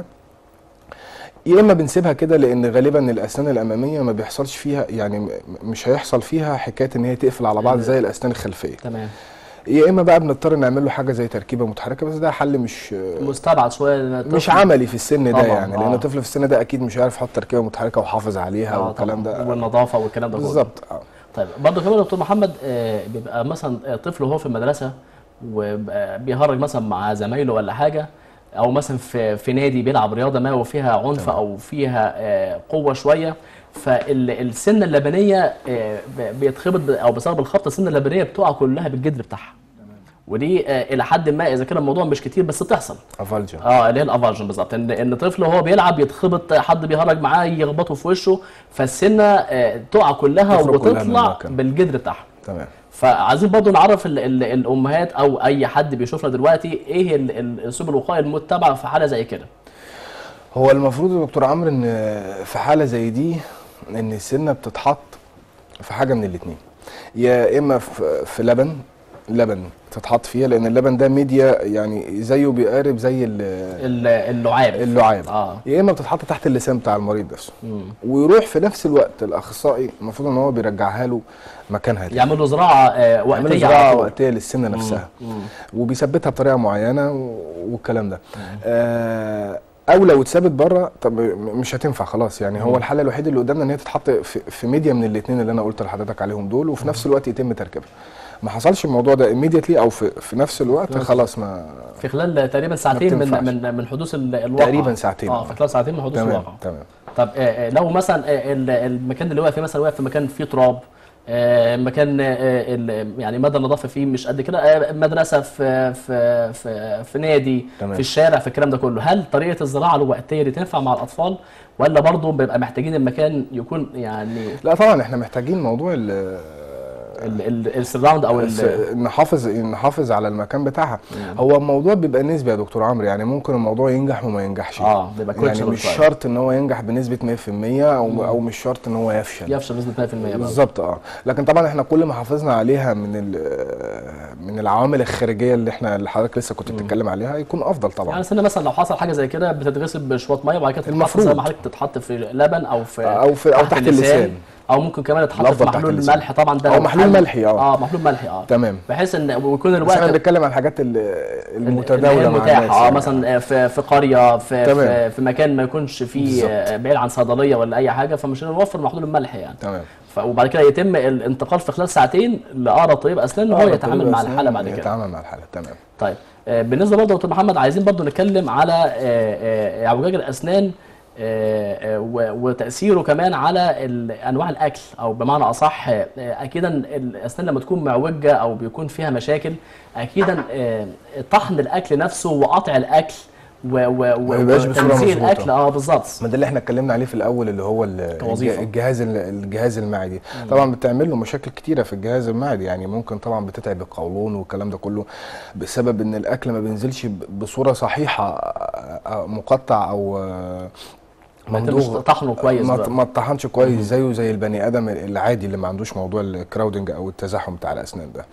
يا اما بنسيبها كده لان غالبا الاسنان الاماميه ما بيحصلش فيها يعني مش هيحصل فيها حكايه ان هي تقفل على بعض زي الاسنان الخلفيه. تمام. يا اما بقى بنضطر نعمل له حاجه زي تركيبه متحركه، بس ده حل مش مستبعد شويه، مش عملي في السن ده يعني. آه. لان الطفل في السن ده اكيد مش هيعرف يحط تركيبه متحركه ويحافظ عليها آه والكلام ده والنظافه والكلام ده كله. بالظبط. اه طيب برضه كمان دكتور محمد آه بيبقى مثلا طفل وهو في المدرسه وبيهرج مثلا مع زمايله ولا حاجه، او مثلا في في نادي بيلعب رياضه ما وفيها عنف تمام. او فيها آه قوه شويه، فالسنه اللبنيه آه بيتخبط او بسبب الخبطه السنه اللبنيه بتقع كلها بالجدر بتاعها. ودي آه الى حد ما اذا كان الموضوع مش كتير بس بتحصل. افالجن. اه اللي هي الافالجن بالظبط، ان ان طفل وهو بيلعب يتخبط، حد بيهرج معاه يخبطه في وشه، فالسنه آه تقع كلها وبتطلع كلها بالجدر بتاعها. تمام. فعايزين برضو نعرف ال ال الامهات او اي حد بيشوفنا دلوقتي ايه الاسلوب الوقائي المتبع في حاله زي كده. هو المفروض يا دكتور عمرو ان في حاله زي دي ان السنه بتتحط في حاجه من الاثنين، يا اما في لبن لبن تتحط فيها، لان اللبن ده ميديا يعني زيه بيقارب زي اللعاب اللعاب اه يا اما بتتحط تحت اللسان بتاع المريض نفسه، ويروح في نفس الوقت الاخصائي المفروض ان هو بيرجعها له مكانها، يعمل له زراعه آه وقتيه، يعمل له زراعه وقتيه للسنه نفسها. مم. مم. وبيثبتها بطريقه معينه والكلام ده. آه او لو اتثبت بره طب مش هتنفع خلاص يعني. هو الحل الوحيد اللي قدامنا ان هي تتحط في, في ميديا من الاثنين اللي انا قلت لحضرتك عليهم دول، وفي نفس الوقت يتم تركيبها. ما حصلش الموضوع ده immediately او في, في نفس الوقت خلاص، ما في خلال تقريبا ساعتين من من من حدوث الواقع. تقريبا ساعتين اه في خلال ساعتين من حدوث الواقع. تمام. طب آه لو مثلا المكان اللي واقف فيه مثلا واقف في مكان فيه تراب، آه، مكان آه، ال- يعني مدى النظافه فيه مش قد كده، آه، مدرسه في في في في نادي، تمام. في الشارع، في الكلام ده كله. هل طريقه الزراعه الوقتيه دي تنفع مع الاطفال، ولا برضه بيبقى محتاجين المكان يكون يعني لا طبعا احنا محتاجين موضوع ال السراوند او الس- ال نحافظ نحافظ على المكان بتاعها. هو الموضوع بيبقى نسبي يا دكتور عمرو، يعني ممكن الموضوع ينجح وما ينجحش. اه بيبقى يعني كويس مش شويه، شرط ان هو ينجح بنسبه مية في المية او او مش شرط ان هو يفشل. يفشل بنسبه مية في المية برضه. بالظبط اه. لكن طبعا احنا كل ما حافظنا عليها من ال- من العوامل الخارجيه اللي احنا اللي حضرتك لسه كنت بتتكلم عليها يكون افضل طبعا. يعني سنة مثلا لو حصل حاجه زي كده بتتغسل بشويه ميه وبعد كده تتحط المفروض. زي ما حضرتك تتحط في لبن او في أو في- أو تحت اللسان. او ممكن كمان تتحط في الأفضل تحت محلول اللسان. ملح طبعا، ده أو لو محلول حل- ملحي، اه. اه محلول ملحي اه تمام. بحيث ان ويكون بس احنا الوقت بنتكلم عن الحاجات ال- اللي هي المتداوله مع المتاحه، الناس اه يعني. مثلا في في قريه، في تمام. في, في مكان ما يكونش فيه بالظبط. آه، بعيد عن صيدليه ولا اي حاجه، فمش هنوفر محلول الملح يعني. تمام. ف- وبعد كده يتم الانتقال في خلال ساعتين لاقرب طبيب اسنان ان هو آه، يتعامل طبيب مع أسنان الحاله بعد كده. يتعامل مع الحاله. تمام. طيب آه، بالنسبه برضه يا دكتور محمد، عايزين برضه نتكلم على آه، آه، اعوجاج الاسنان آه، آه، و- وتاثيره كمان على ال- انواع الاكل، او بمعنى اصح آه، اكيدا الاسنان لما تكون معوجه او بيكون فيها مشاكل، اكيدا آه، طحن الاكل نفسه وقطع الاكل و- و- ما يبقاش و- بصورة وتنزيل مظبوطة. الاكل، اه بالظبط. ما ده اللي احنا اتكلمنا عليه في الاول اللي هو ال- كوظيفة. الجهاز ال- الجهاز المعدي. طبعا بتعمل له مشاكل كتيره في الجهاز المعدي، يعني ممكن طبعا بتتعب القولون والكلام ده كله بسبب ان الاكل ما بينزلش ب- بصوره صحيحه، آه، مقطع او آه، ما يتمش طحنه كويس ما بقى. ما اتطحنش كويس زيه زي البني ادم العادي اللي ما عندوش موضوع الكراودنج او التزاحم بتاع الاسنان ده.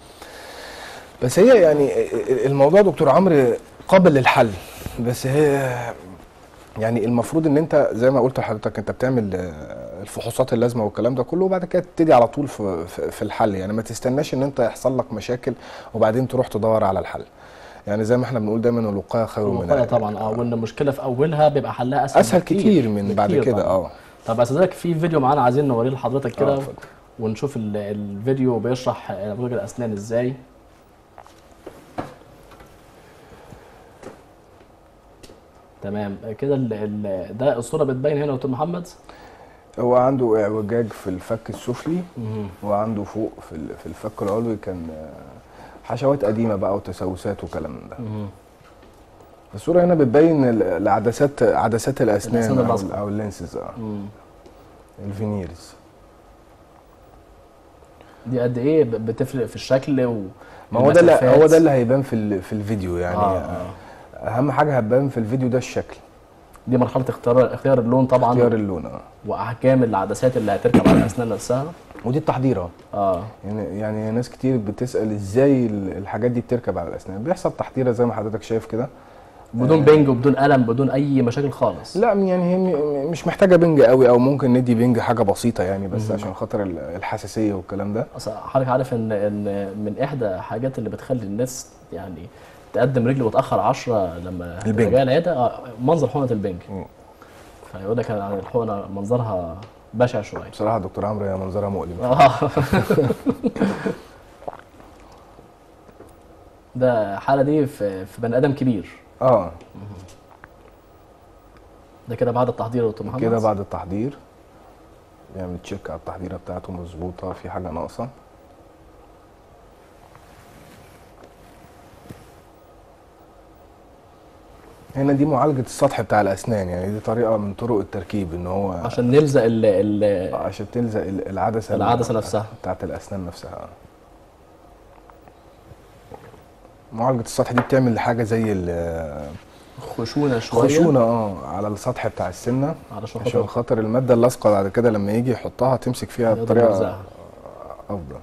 بس هي يعني الموضوع دكتور عمرو قابل للحل، بس هي يعني المفروض ان انت زي ما قلت لحضرتك انت بتعمل آه، الفحوصات اللازمه والكلام ده كله، وبعد كده تبتدي على طول في في في الحل. يعني ما تستناش ان انت يحصل لك مشاكل وبعدين تروح تدور على الحل. يعني زي ما احنا بنقول دايما الوقايه خير من الوقايه طبعا اه، وان المشكله في اولها بيبقى حلها اسهل اسهل بكتير كتير من بعد بكتير كده. طبعاً. اه طب استاذنك في فيديو معانا عايزين نوريه لحضرتك آه، كده اتفضل. ونشوف ال- الفيديو بيشرح اعوجاج الاسنان ازاي. تمام كده ال ال ده الصوره بتبين هنا يا دكتور محمد. هو عنده اعوجاج في الفك السفلي مهم. وعنده فوق في ال- في الفك العلوي كان آه، حشوات قديمه بقى وتسوسات وكلام من ده. مهم. الصوره هنا بتبين ال- العدسات عدسات الاسنان الأسنان او, اللاصقة. أو اللينسز اه مم. الفينيرز. دي قد ايه ب- بتفرق في الشكل و ما هو ده اللي والمسافات؟ هو ده اللي هيبان في ال- في الفيديو يعني. آه، آه. آه. اهم حاجه هتبان في الفيديو ده الشكل، دي مرحله اختيار اختيار اللون طبعا، اختيار اللون اه. واحكام العدسات اللي هتركب على الاسنان نفسها. ودي التحضير اه. اه يعني يعني ناس كتير بتسال ازاي ال- الحاجات دي بتركب على الاسنان. بيحصل تحضيرها زي ما حضرتك شايف كده، بدون بنج وبدون قلم، بدون اي مشاكل خالص. لا يعني هي م- مش محتاجه بنج قوي، او ممكن ندي بنج حاجه بسيطه يعني بس عشان خاطر ال- الحساسيه والكلام ده. اصل حضرتك عارف ان ان من احدى حاجات اللي بتخلي الناس يعني تقدم رجل وتاخر عشرة لما البنج. جاي العياده آه، منظر حقنه البنج. مم. فيقول لك عن الحقنه منظرها بشع شويه. بصراحه دكتور عمرو هي منظرها مؤلم. آه. ده حاله دي في في بني ادم كبير. اه ده كده بعد التحضير يا دكتور محمد. كده بعد التحضير يعمل تشيك على التحضيره بتاعته مظبوطه، في حاجه ناقصه. هنا دي معالجه السطح بتاع الاسنان، يعني دي طريقه من طرق التركيب ان هو عشان نلزق ال ال عشان تلزق ال- العدسه العدسة نفسها. بتاعت الاسنان نفسها. معالجه السطح دي بتعمل حاجه زي ال- خشونه شويه. خشونه اه على السطح بتاع السنه، علشان عشان خاطر خاطر الماده اللاصقه بعد كده لما يجي يحطها تمسك فيها يقدر بطريقه يلزقها. افضل.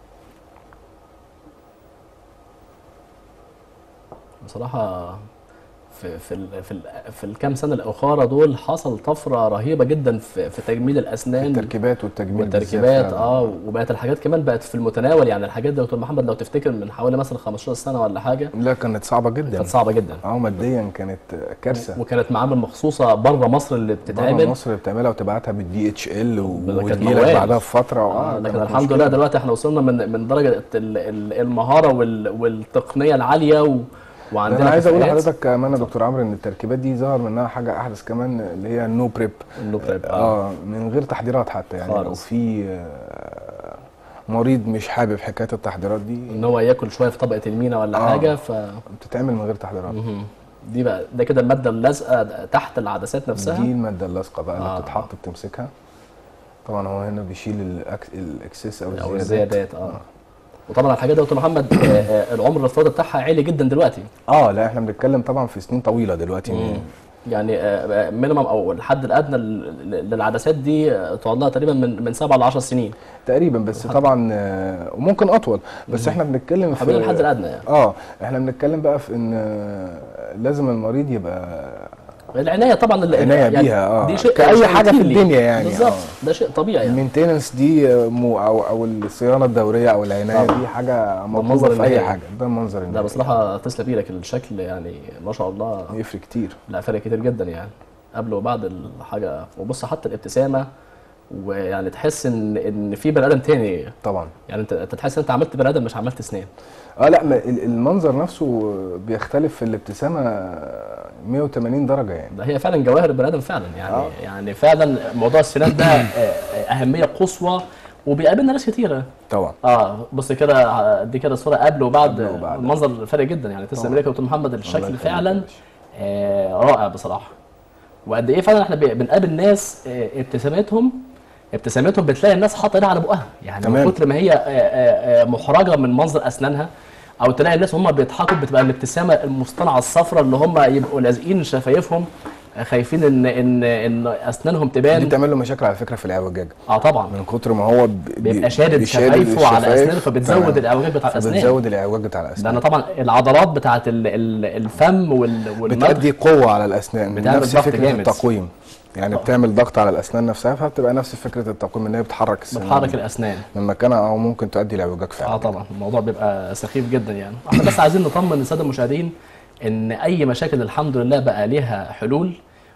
بصراحه في في ال في ال في الكام سنه الاخرى دول حصل طفره رهيبه جدا في في تجميل الاسنان التركيبات والتجميل والتركيبات بالذات اه، وبقت الحاجات كمان بقت في المتناول. يعني الحاجات دي يا دكتور محمد لو تفتكر من حوالي مثلا خمستاشر سنه ولا حاجه لا كانت صعبه جدا، كانت صعبه جدا، اه ماديا كانت كارثه. وكانت معامل مخصوصه بره مصر اللي بره بتتعمل. مصر بتعملها وتبعتها بالدي اتش ال كانت وتجي لك موال. بعدها بفتره آه اه لكن كانت الحمد مشكلة. لله دلوقتي احنا وصلنا من من درجه ال- ال- المهاره وال- والتقنيه العاليه و وعندنا انا عايز اقول كفاءات. لحضرتك كمان يا دكتور عمرو ان التركيبات دي ظهر منها حاجه احدث كمان اللي هي النو بريب. النو بريب اه من غير تحضيرات حتى يعني خالص. لو في آه، مريض مش حابب حكايه التحضيرات دي ان هو ياكل شويه في طبقه المينا ولا آه. حاجه ف بتتعمل من غير تحضيرات. مهم. دي بقى ده كده الماده اللازقه تحت العدسات نفسها. دي الماده اللاصقه بقى اللي آه. بتتحط بتمسكها. طبعا هو هنا بيشيل الأكس... الاكسس او او الزيادات, الزيادات اه وطبعا الحاجات دي يا دكتور محمد آه، آه، العمر الافتراضي بتاعها عالي جدا دلوقتي. اه لا احنا بنتكلم طبعا في سنين طويله دلوقتي. مم. يعني مينيمم او الحد الادنى لل- للعدسات دي آه، تقعد لها تقريبا من من سبعة ل عشر سنين تقريبا، بس طبعا آه، وممكن اطول، بس احنا بنتكلم في حوالين الحد الادنى يعني. اه احنا بنتكلم بقى في ان آه، لازم المريض يبقى العنايه طبعا ال- عناية يعني بيها، آه. دي شيء كأي شيء حاجة في روتيني. الدنيا يعني، بالظبط آه. ده شيء طبيعي يعني. المينتيننس دي آه، مو او او الصيانه الدوريه او العنايه طبعا. دي حاجه المنظر مطلوبه في اي النهائي. حاجه. ده المنظر ده النهائي بصراحه تسلم ايدك الشكل يعني ما شاء الله. يفرق كتير. لا فرق كتير جدا يعني قبل وبعد الحاجه. وبص حتى الابتسامه ويعني تحس ان ان في بني ادم تاني طبعا يعني. انت انت تحس ان انت عملت بني ادم مش عملت اسنان. اه لا ما ال- المنظر نفسه بيختلف في الابتسامه مية وتمانين درجه يعني. ده هي فعلا جواهر البني ادم فعلا يعني. آه. يعني فعلا موضوع السنان ده آه، آه، اهميه قصوى وبيقابلنا ناس كتيره. طبعا اه بص كده دي كده صوره قبل وبعد. قبل وبعد. المنظر فرق جدا يعني. تسلم طبعا. ايدك يا دكتور محمد. الله الشكل يخليك فعلا يا باشا. آه رائع بصراحه. وقد ايه فعلا احنا بي- بنقابل ناس آه ابتسامتهم ابتسامتهم بتلاقي الناس حاطه ايدها على بقها يعني. تمام. من كتر ما هي آه، آه، آه، محرجه من منظر اسنانها. او تلاقي الناس وهم بيضحكوا بتبقى الابتسامه المصطنعه الصفراء اللي هم يبقوا لازقين شفايفهم آه، خايفين ان ان ان اسنانهم دي تبان. تعمل له مشاكل على فكره في الاعوجاج اه طبعا من كتر ما هو ب- بيبقى شادد بيشادد شفايفه على الشفايف. اسنانه فبتزود تمام. الاعوجاج بتاع الاسنان. بتزود الاعوجاج بتاع لان الاسنان. طبعا العضلات بتاعت ال- ال- الفم وال- والمدخ بتأدي قوه على الاسنان. بتعمل نفس ضغط فكره جامد. التقويم يعني. بتعمل ضغط على الاسنان نفسها، فبتبقى نفس فكره التقويم ان هي بتحرك السنان بتحرك الاسنان. من مكانها او ممكن تؤدي لاعوجاج فعلا. اه طبعا الموضوع بيبقى سخيف جدا يعني. احنا بس عايزين نطمن الساده المشاهدين ان اي مشاكل الحمد لله بقى ليها حلول.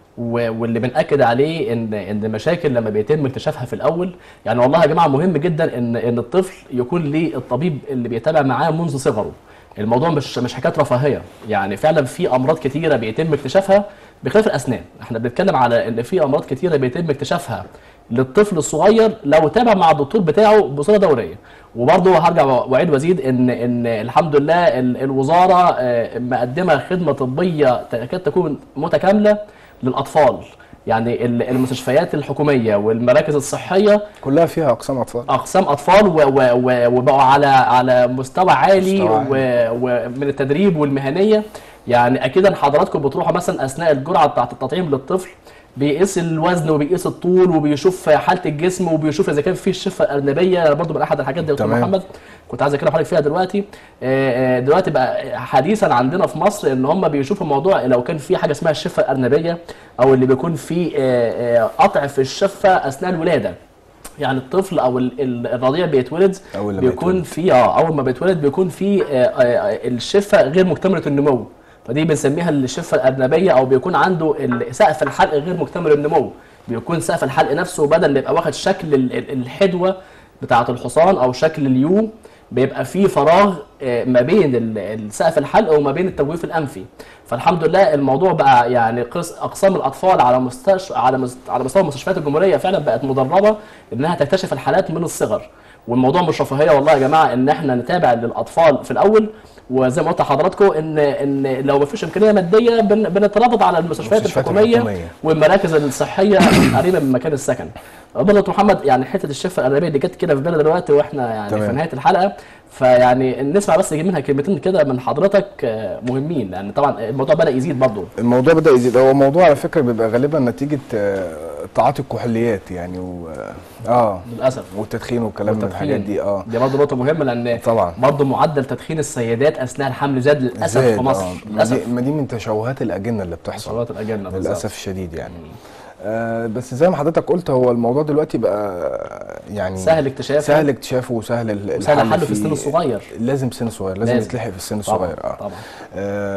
و- واللي بنأكد عليه ان ان المشاكل لما بيتم اكتشافها في الاول يعني والله يا جماعه مهم جدا ان ان الطفل يكون ليه الطبيب اللي بيتابع معاه منذ صغره. الموضوع مش مش حكايه رفاهيه يعني. فعلا في امراض كتيره بيتم اكتشافها بخلاف الاسنان. احنا بنتكلم على ان في امراض كتيره بيتم اكتشافها للطفل الصغير لو تابع مع الدكتور بتاعه بصوره دوريه. وبرضه هرجع واعيد وازيد ان ان الحمد لله ال- الوزاره آه، مقدمه خدمه طبيه تكاد تكون متكامله للاطفال. يعني ال- المستشفيات الحكوميه والمراكز الصحيه كلها فيها اقسام اطفال. اقسام اطفال و- و- و- وبقوا على على مستوى عالي مستوى و- ومن التدريب والمهنيه. يعني اكيد حضراتكم بتروحوا مثلا اثناء الجرعه بتاعه التطعيم للطفل بيقيس الوزن وبيقيس الطول وبيشوف حاله الجسم وبيشوف اذا كان في الشفه الارنبيه. برضه من احد الحاجات دي يا دكتور تمام. محمد كنت عايز اكلم حضرتك فيها دلوقتي. آه، آه، دلوقتي بقى حديثا عندنا في مصر ان هم بيشوفوا موضوع لو كان في حاجه اسمها الشفه الارنبيه او اللي بيكون في آه، آه، قطع في الشفه اثناء الولاده. يعني الطفل او ال- ال- الرضيع بيتولد أول لما بيكون يتولد. في اه اول ما بيتولد بيكون في آه، آه، الشفه غير مكتمله النمو. فدي بنسميها الشفه الارنبيه او بيكون عنده ال- سقف الحلق غير مكتمل النمو. بيكون سقف الحلق نفسه بدل ما يبقى واخد شكل ال- ال- الحدوه بتاعه الحصان او شكل اليو بيبقى فيه فراغ آه، ما بين ال- السقف الحلق وما بين التجويف الانفي. فالحمد لله الموضوع بقى يعني قس- اقسام الاطفال على مستشفى على مست... على مستوى مستشفيات الجمهوريه فعلا بقت مدربه انها تكتشف الحالات من الصغر. والموضوع مش رفاهيه والله يا جماعه ان احنا نتابع للاطفال في الاول. وزي ما قلت لحضراتكم ان ان لو ما فيش امكانيه ماديه بن... بنترابط على المستشفيات المستشفيات الحكوميه الحكومية. والمراكز الصحيه قريبه من مكان السكن. برضه دكتور محمد يعني حته الشفه الارنبيه اللي جت كده في بالنا دلوقتي واحنا يعني تمام. في نهايه الحلقه. فيعني نسمع بس منها كلمتين كده من حضرتك آه، مهمين لان طبعا الموضوع بدا يزيد برضه. الموضوع بدأ يزيد. هو موضوع على فكرة بيبقى غالبا نتيجة آه، تعاطي الكحوليات يعني و... اه للاسف والتدخين والكلام من والتدخين. الحاجات دي. اه دي برضه نقطه مهمه لان طبعا برضه معدل تدخين السيدات اثناء الحمل زاد للاسف زاد، في مصر. آه. ما دي- للاسف ما دي من تشوهات الأجنة اللي بتحصل صلوات الاجنه بالظبط. للأسف الشديد يعني. آه بس زي ما حضرتك قلت هو الموضوع دلوقتي بقى يعني سهل اكتشافه سهل اكتشافه وسهل ال- وسهل الحل حله في فيه. السن الصغير. لازم سن صغير، لازم, لازم. يتلحق في السن طبعا الصغير. اه طبعا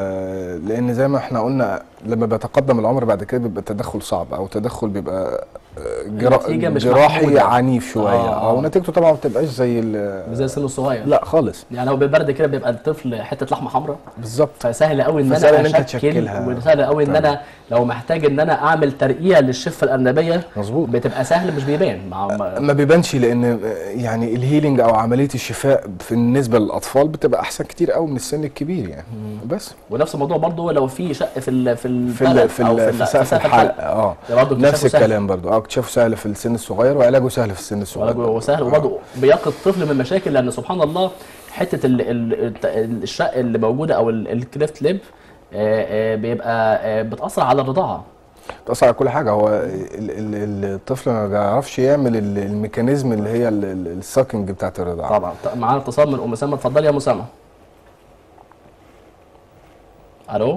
آه، لان زي ما احنا قلنا لما بيتقدم العمر بعد كده بيبقى التدخل صعب او تدخل بيبقى جرا... النتيجة مش جراحي محمودة. عنيف شويه آه. اه ونتيجته طبعا ما بتبقاش زي ال... زي السن الصغير. لا خالص. يعني لو بالبرد كده بيبقى الطفل حته لحمه حمراء، بالظبط. فسهل قوي ان فسهل انا إن أنت اشكل، تشكلها. وسهل قوي ان انا لو محتاج ان انا اعمل ترقيع للشفه الارنبيه مظبوط. بتبقى سهل، مش بيبان مع ما بيبانش، لان يعني الهيلينج او عمليه الشفاء بالنسبه للاطفال بتبقى احسن كتير قوي من السن الكبير يعني. بس ونفس الموضوع برضو لو في شق في ال في في ال في, او ال في سقف الحلق اه نفس الكلام برضو اه اكتشافه سهل في السن الصغير وعلاجه سهل في السن الصغير. وعلاجه سهل وبرضو بيقي الطفل من مشاكل، لان سبحان الله حته ال ال الشق اللي موجوده او الكليفت ليب بيبقى بتاثر على الرضاعه، بتأثر على كل حاجة. هو ال ال الطفل ما بيعرفش يعمل الميكانيزم اللي هي الساكنج بتاعت الرضاعة. طبعا. معانا اتصال من ام سامة، اتفضلي يا ام سامة. الو،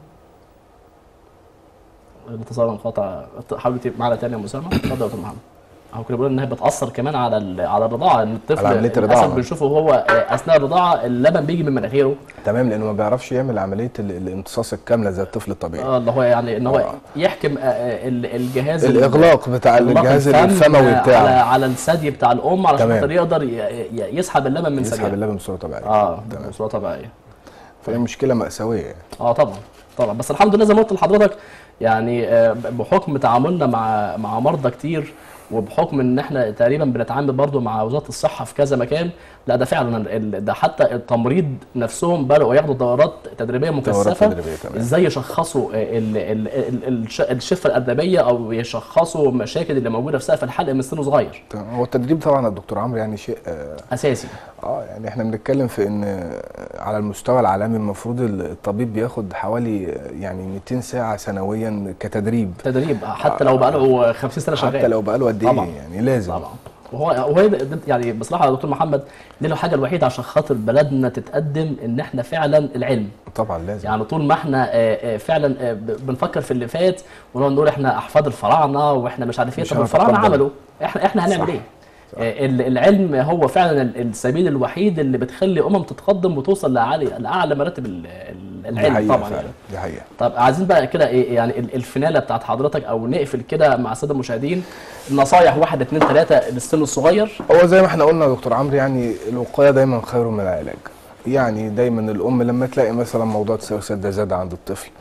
الاتصال انقطع، حاولي تبقى معانا تاني يا ام سامة. اتفضل يا دكتور محمد. اهو كنا بنقول ان هي بتاثر كمان على على الرضاعه، ان الطفل على عمليه الرضاعه للاسف بنشوفه وهو اثناء الرضاعه اللبن بيجي من مناخيره. تمام، لانه ما بيعرفش يعمل عمليه الامتصاص الكامله زي الطفل الطبيعي. اه اللي هو يعني ان هو آه. يحكم الجهاز الاغلاق بتاع الجهاز الفموي بتاعه على على الثدي بتاع الام علشان خاطر يقدر يسحب اللبن من ثديها. يسحب اللبن بصوره طبيعيه. اه بصوره طبيعيه. فهي مشكله مأساويه يعني. اه طبعا طبعا، بس الحمد لله زي ما قلت لحضرتك يعني بحكم تعاملنا مع مع مرضى كتير، وبحكم ان احنا تقريبا بنتعامل برضو مع وزاره الصحه في كذا مكان، لا ده فعلا ده حتى التمريض نفسهم بداوا ياخدوا دورات تدريبيه مكثفه ازاي يشخصوا ال ال ال الشفه الارنبيه او يشخصوا المشاكل اللي موجوده في سقف الحلق من سن صغير. هو التدريب طبعا يا دكتور عمرو يعني شيء اساسي. اه يعني احنا بنتكلم في ان على المستوى العالمي المفروض الطبيب بياخد حوالي يعني مئتين ساعه سنويا كتدريب. تدريب حتى لو بقى له خمسين سنه شغال. حتى لو بقى له قد ايه يعني لازم. طبعا. وهو وهو يعني بصراحه يا دكتور محمد دي الحاجه الوحيده عشان خاطر بلدنا تتقدم، ان احنا فعلا العلم. طبعا لازم. يعني طول ما احنا فعلا بنفكر في اللي فات ونقعد نقول احنا احفاد الفراعنه واحنا مش عارف ايه، طب الفراعنه عملوا، احنا احنا هنعمل ايه؟ العلم هو فعلا السبيل الوحيد اللي بتخلي امم تتقدم وتوصل لاعلى لاعلى مراتب العلم طبعا يعني. دي حقيقه. طب عايزين بقى كده ايه يعني الفناله بتاعت حضرتك، او نقفل كده مع الساده المشاهدين نصايح واحد اثنين ثلاثه للسن الصغير. هو زي ما احنا قلنا يا دكتور عمرو يعني الوقايه دايما خير من العلاج. يعني دايما الام لما تلاقي مثلا موضوع تسوس ده زاد عند الطفل،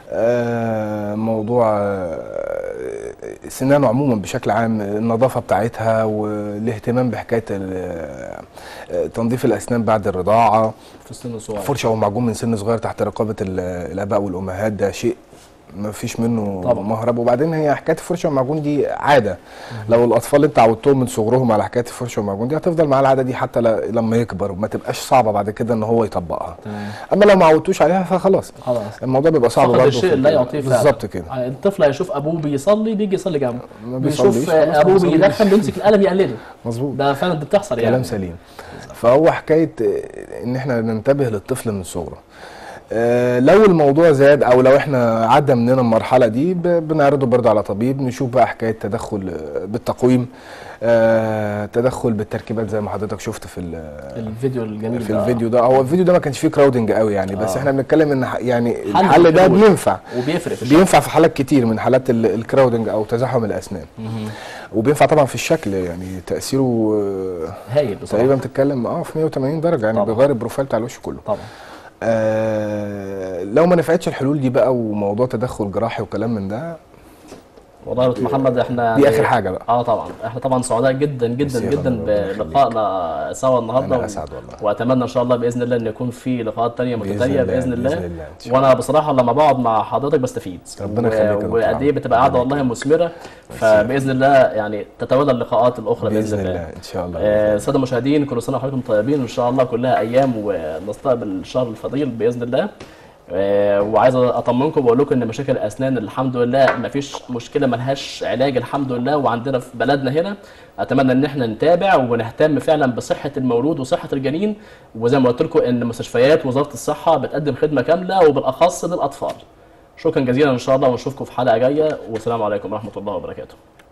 آه موضوع آه سنانه عموما بشكل عام، النظافه بتاعتها والاهتمام بحكايه تنظيف الاسنان بعد الرضاعه في السن الصغير، فرشه ومعجون من سن صغير تحت رقابه الاباء والامهات، ده شيء ما فيش منه طبعا مهرب. وبعدين هي حكايه الفرشه والمعجون دي عاده. مم. لو الاطفال انت عودتهم من صغرهم على حكايه الفرشه والمعجون دي هتفضل معاه العاده دي حتى لما يكبر، وما تبقاش صعبه بعد كده ان هو يطبقها. مم. اما لو ما عودتوش عليها فخلاص خلاص الموضوع بيبقى صعب برضه. الشيء لا يعطيه بالظبط كده. الطفل هيشوف ابوه بيصلي بيجي يصلي جنبه، بيشوف ابوه بيدخن بيمسك القلم يقلده. مظبوط، ده فعلا ده بتحصل يعني. كلام سليم. فهو حكايه ان احنا ننتبه للطفل من صغره. آه لو الموضوع زاد او لو احنا عدى مننا المرحله دي بنعرضه برضه على طبيب، نشوف بقى حكايه تدخل بالتقويم، آه تدخل بالتركيبات زي ما حضرتك شفت في الفيديو الجميل في ده. الفيديو ده هو الفيديو ده ما كانش فيه كراودنج قوي يعني، بس آه. احنا بنتكلم ان يعني الحل ده بينفع وبيفرق في بينفع في حالات كتير من حالات الكراودنج او تزاحم الاسنان. مم. وبينفع طبعا في الشكل، يعني تاثيره هايل بصراحه. تقريبا بتتكلم اه في مئة وثمانين درجه يعني، بيغير البروفايل بتاع الوش كله طبعا. آه لو ما نفعتش الحلول دي بقى وموضوع تدخل جراحي وكلام من ده، والله يا دكتور محمد احنا دي اخر حاجه بقى. اه طبعا احنا طبعا سعداء جدا جدا جدا بلقائنا سوا النهارده. انا اسعد والله، واتمنى ان شاء الله باذن الله ان يكون في لقاءات ثانيه متتاليه باذن الله, بإذن الله. وانا بصراحه لما بقعد مع حضرتك بستفيد، ربنا يخليك وقد ايه بتبقى قاعده والله مثمره، فباذن الله يعني تتوالى اللقاءات الاخرى باذن, بإذن الله. الله ان شاء الله. الساده آه المشاهدين كل سنه وحضراتكم طيبين، وان شاء الله كلها ايام ونستقبل الشهر الفضيل باذن الله. آه وعايز اطمنكم واقول لكم ان مشاكل الاسنان الحمد لله ما فيش مشكله ملهاش علاج الحمد لله، وعندنا في بلدنا هنا. اتمنى ان احنا نتابع ونهتم فعلا بصحه المولود وصحه الجنين، وزي ما قلت لكم ان مستشفيات وزاره الصحه بتقدم خدمه كامله وبالاخص للاطفال. شكرا جزيلا ان شاء الله، ونشوفكم في حلقه جايه، والسلام عليكم ورحمه الله وبركاته.